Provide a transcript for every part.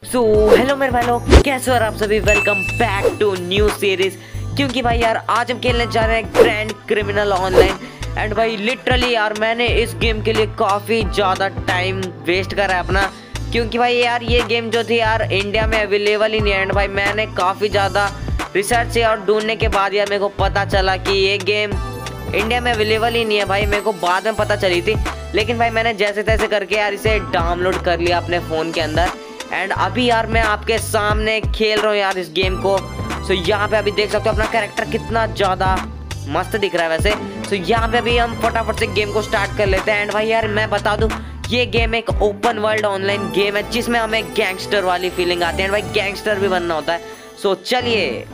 Hello मेरे भाई लोग, कैसे हो आप सभी। Welcome back to new series. क्योंकि भाई यार आज हम खेलने जा रहे हैं ग्रैंड क्रिमिनल ऑनलाइन। एंड भाई लिटरली यार मैंने इस गेम के लिए काफ़ी ज़्यादा टाइम वेस्ट करा है अपना। क्योंकि भाई यार ये गेम जो थी यार इंडिया में अवेलेबल ही नहीं है। एंड भाई मैंने काफ़ी ज़्यादा रिसर्च और ढूंढने के बाद यार मेरे को पता चला कि ये गेम इंडिया में अवेलेबल ही नहीं है। भाई मेरे को बाद में पता चली थी, लेकिन भाई मैंने जैसे तैसे करके यार इसे डाउनलोड कर लिया अपने फ़ोन के अंदर। एंड अभी यार मैं आपके सामने खेल रहा हूँ यार इस गेम को। सो यहाँ पे अभी देख सकते हो अपना कैरेक्टर कितना ज़्यादा मस्त दिख रहा है वैसे। सो यहाँ पे अभी हम फटाफट से गेम को स्टार्ट कर लेते हैं। एंड भाई यार मैं बता दूँ, ये गेम एक ओपन वर्ल्ड ऑनलाइन गेम है जिसमें हमें गैंगस्टर वाली फीलिंग आती है। एंड भाई गैंगस्टर भी बनना होता है। सो चलिए,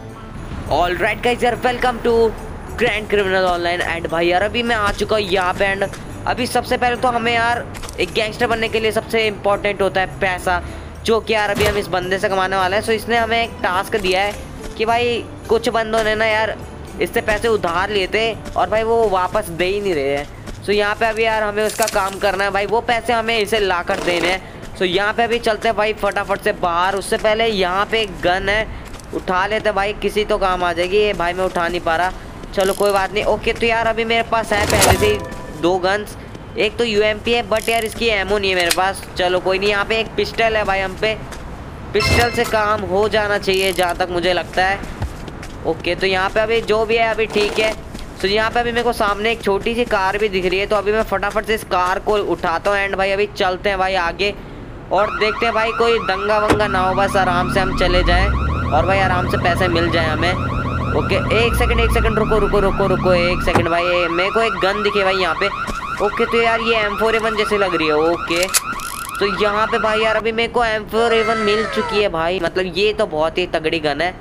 ऑल राइट गाइस यार, welcome to Grand Criminal Online. And भाई यार अभी मैं आ चुका हूँ यहाँ पे। एंड अभी सबसे पहले तो हमें यार एक गैंगस्टर बनने के लिए सबसे इम्पोर्टेंट होता है पैसा, जो कि यार अभी हम इस बंदे से कमाने वाले हैं। सो इसने हमें एक टास्क दिया है कि भाई कुछ बंदों ने ना यार इससे पैसे उधार लिए थे और भाई वो वापस दे ही नहीं रहे हैं। सो यहाँ पे अभी यार हमें उसका काम करना है। भाई वो पैसे हमें इसे ला कर देने हैं। सो यहाँ पे अभी चलते हैं भाई फटाफट से बाहर। उससे पहले यहाँ पे एक गन है, उठा लेते भाई, किसी तो काम आ जाएगी। ये भाई मैं उठा नहीं पा रहा, चलो कोई बात नहीं। ओके तो यार अभी मेरे पास है पहले से 2 गन्स। एक तो यूएमपी है बट यार इसकी एमो नहीं है मेरे पास। चलो कोई नहीं। यहाँ पे एक पिस्टल है भाई, हम पे पिस्टल से काम हो जाना चाहिए जहाँ तक मुझे लगता है। ओके तो यहाँ पे अभी जो भी है अभी ठीक है। तो यहाँ पे अभी मेरे को सामने एक छोटी सी कार भी दिख रही है। तो अभी मैं फटाफट से इस कार को उठाता हूँ। एंड भाई अभी चलते हैं भाई आगे और देखते हैं भाई कोई दंगा वंगा ना हो, बस आराम से हम चले जाएँ और भाई आराम से पैसे मिल जाए हमें। ओके एक सेकंड रुको एक सेकंड भाई, मेरे को एक गन दिखे भाई यहाँ पे। ओके तो यार ये M4A1 जैसे लग रही है। ओके तो यहाँ पे भाई यार अभी मेरे को M4A1 मिल चुकी है भाई, मतलब ये तो बहुत ही तगड़ी गन है।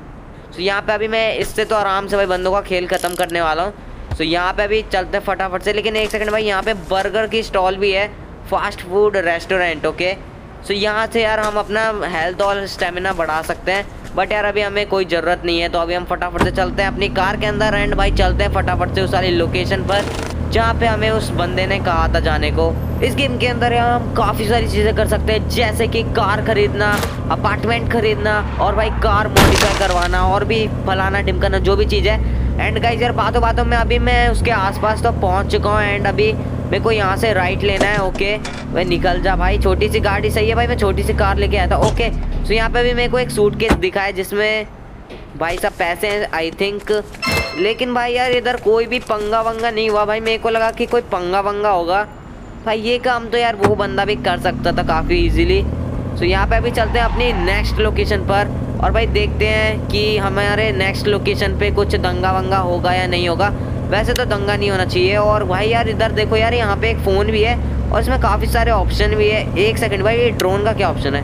तो यहाँ पे अभी मैं इससे तो आराम से भाई बंदों का खेल ख़त्म करने वाला हूँ। तो यहाँ पे अभी चलते फटाफट से। लेकिन एक सेकंड भाई, यहाँ पे बर्गर की स्टॉल भी है, फास्ट फूड रेस्टोरेंट। ओके तो यहाँ से यार हम अपना हेल्थ और स्टेमिना बढ़ा सकते हैं, बट यार अभी हमें कोई ज़रूरत नहीं है। तो अभी हम फटाफट से चलते हैं अपनी कार के अंदर। एंड भाई चलते हैं फटाफट से उस वाली लोकेशन पर जहाँ पे हमें उस बंदे ने कहा था जाने को। इस गेम के अंदर यार हम काफ़ी सारी चीज़ें कर सकते हैं, जैसे कि कार खरीदना, अपार्टमेंट खरीदना और भाई कार मॉडिफाई करवाना और भी फलाना ढिमकाना जो भी चीज़ है। एंड गाइस यार बातों बातों में अभी मैं उसके आसपास तो पहुँच चुका हूँ। एंड अभी मेरे को यहाँ से राइट लेना है। ओके भाई निकल जा भाई, छोटी सी गाड़ी सही है भाई, मैं छोटी सी कार लेके आया था। ओके तो यहाँ पे भी मेरे को एक सूटकेस दिखा है जिसमें भाई सब पैसे हैं आई थिंक। लेकिन भाई यार इधर कोई भी पंगा वंगा नहीं हुआ भाई, मेरे को लगा कि कोई पंगा वंगा होगा। भाई ये काम तो यार वो बंदा भी कर सकता था काफ़ी इजीली। सो यहाँ पे अभी चलते हैं अपनी नेक्स्ट लोकेशन पर और भाई देखते हैं कि हमारे नेक्स्ट लोकेशन पे कुछ दंगा वंगा होगा या नहीं होगा। वैसे तो दंगा नहीं होना चाहिए। और भाई यार इधर देखो यार, यहाँ पे एक फ़ोन भी है और इसमें काफ़ी सारे ऑप्शन भी है। एक सेकेंड भाई, ये ड्रोन का क्या ऑप्शन है?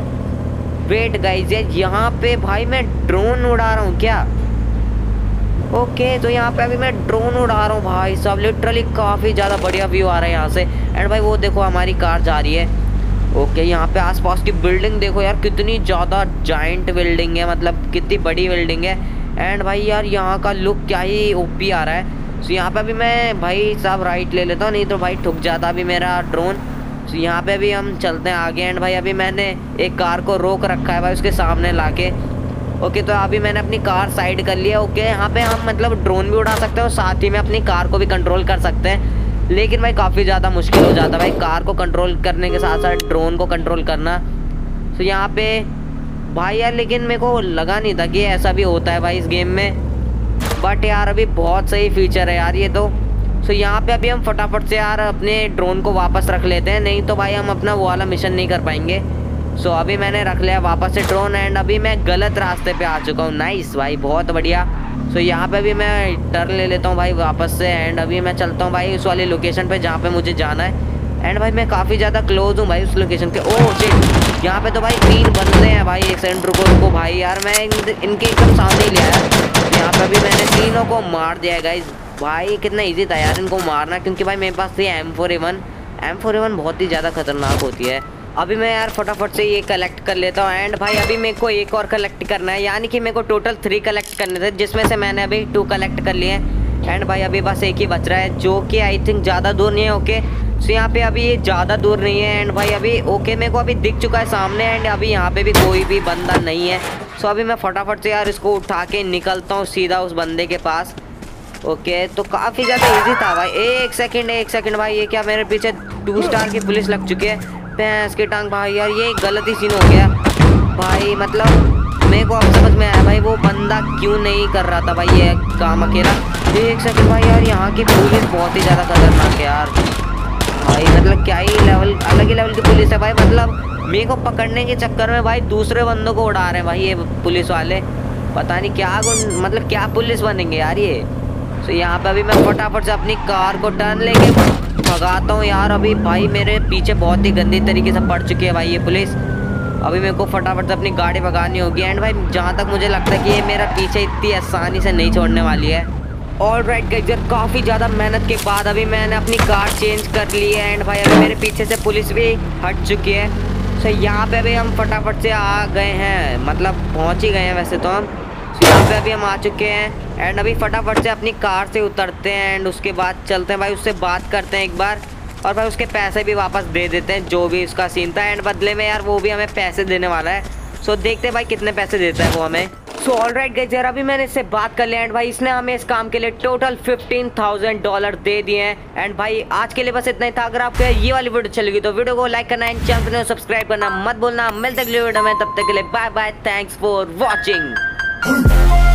वेट गाइज, यहाँ पे भाई मैं ड्रोन उड़ा रहा हूँ क्या? ओके तो यहाँ पे अभी मैं ड्रोन उड़ा रहा हूँ भाई साहब, लिटरली काफ़ी ज़्यादा बढ़िया व्यू आ रहा है यहाँ से। एंड भाई वो देखो हमारी कार जा रही है। ओके यहाँ पे आसपास की बिल्डिंग देखो यार, कितनी ज़्यादा जाइंट बिल्डिंग है, मतलब कितनी बड़ी बिल्डिंग है। एंड भाई यार यहाँ का लुक क्या ही ओपी आ रहा है। तो यहाँ पे अभी मैं भाई साहब राइट ले लेता हूँ, नहीं तो भाई ठुक जाता अभी मेरा ड्रोन। तो यहाँ पे अभी हम चलते हैं आगे। एंड भाई अभी मैंने एक कार को रोक रखा है भाई उसके सामने लाके। ओके तो अभी मैंने अपनी कार साइड कर लिया। ओके यहाँ पे हम मतलब ड्रोन भी उड़ा सकते हैं और साथ ही में अपनी कार को भी कंट्रोल कर सकते हैं। लेकिन भाई काफ़ी ज़्यादा मुश्किल हो जाता है भाई कार को कंट्रोल करने के साथ साथ ड्रोन को कंट्रोल करना। तो यहाँ पे भाई यार लेकिन मेरे को लगा नहीं था कि ऐसा भी होता है भाई इस गेम में, बट यार अभी बहुत सही फीचर है यार ये तो। सो यहाँ पे अभी हम फटाफट से यार अपने ड्रोन को वापस रख लेते हैं, नहीं तो भाई हम अपना वो वाला मिशन नहीं कर पाएंगे। सो अभी मैंने रख लिया वापस से ड्रोन। एंड अभी मैं गलत रास्ते पे आ चुका हूँ। नाइस भाई, बहुत बढ़िया। सो यहाँ पे भी मैं टर्न ले लेता हूँ भाई वापस से। एंड अभी मैं चलता हूँ भाई उस वाली लोकेशन पे जहाँ पे मुझे जाना है। एंड भाई मैं काफ़ी ज़्यादा क्लोज हूँ भाई उस लोकेशन के। ओह शिट, यहाँ पे तो भाई 3 बंदे हैं भाई। एक सेकंड रुको भाई यार, मैं इनके एकदम सामने ही ले आया। यहाँ पे अभी मैंने तीनों को मार दिया है गाइस। भाई कितना ईजी था यार इनको मारना, क्योंकि भाई मेरे पास थी M4A1 बहुत ही ज़्यादा खतरनाक होती है। अभी मैं यार फटाफट से ये कलेक्ट कर लेता हूँ। एंड भाई अभी मेरे को एक और कलेक्ट करना है, यानी कि मेरे को टोटल 3 कलेक्ट करने थे, जिसमें से मैंने अभी 2 कलेक्ट कर लिए हैं। एंड भाई अभी बस एक ही बच रहा है, जो कि आई थिंक ज़्यादा दूर नहीं है। ओके सो यहाँ पे अभी ये ज़्यादा दूर नहीं है एंड भाई अभी ओके मेरे को अभी दिख चुका है सामने एंड अभी यहाँ पे भी कोई भी बंदा नहीं है। सो अभी मैं फटाफट से यार इसको उठा के निकलता हूँ सीधा उस बंदे के पास। ओके तो काफ़ी ज़्यादा इजी था भाई। एक सेकंड भाई, ये क्या मेरे पीछे 2 स्टार की पुलिस लग चुकी है। भैंस की टांग भाई, यार ये गलत ही सीन हो गया भाई। मतलब मेरे को अब समझ में आया भाई वो बंदा क्यों नहीं कर रहा था भाई ये काम अकेला। एक सेकंड भाई, यार यहाँ की पुलिस बहुत ही ज़्यादा खतरनाक है यार भाई। मतलब क्या ही लेवल, अलग ही लेवल की पुलिस है भाई। मतलब मेरे को पकड़ने के चक्कर में भाई दूसरे बंदों को उड़ा रहे हैं भाई ये पुलिस वाले। पता नहीं क्या मतलब क्या पुलिस बनेंगे यार ये। तो यहाँ पे अभी मैं फटाफट से अपनी कार को टर्न लेके भगाता हूँ यार। अभी भाई मेरे पीछे बहुत ही गंदी तरीके से पड़ चुकी है भाई ये पुलिस। अभी मेरे को फटाफट से अपनी गाड़ी भगानी होगी एंड भाई जहाँ तक मुझे लगता है कि ये मेरा पीछे इतनी आसानी से नहीं छोड़ने वाली है। ऑलराइट गाइस, यार काफ़ी ज़्यादा मेहनत के बाद अभी मैंने अपनी कार चेंज कर ली है एंड भाई अभी मेरे पीछे से पुलिस भी हट चुकी है। तो यहाँ पे अभी हम फटाफट से आ गए हैं, मतलब पहुँच ही गए हैं वैसे तो हम। यहाँ पे अभी हम आ चुके हैं एंड अभी फटाफट से अपनी कार से उतरते हैं एंड उसके बाद चलते हैं भाई, उससे बात करते हैं एक बार और भाई उसके पैसे भी वापस दे देते हैं जो भी उसका सीन था। एंड बदले में यार वो भी हमें पैसे देने वाला है। सो देखते हैं भाई कितने पैसे देता है वो हमें। सो ऑलराइट गाइस, यार अभी मैंने इससे बात कर लिया एंड भाई इसने हमें इस काम के लिए टोटल $15,000 दे दिए हैं। एंड भाई आज के लिए बस इतना ही था। अगर आपको ये वाली वीडियो चलेगी तो वीडियो को लाइक करना एंड चैनल को सब्सक्राइब करना मत भूलना। मिलते अगले वीडियो में, तब तक के लिए bye bye, thanks for watching.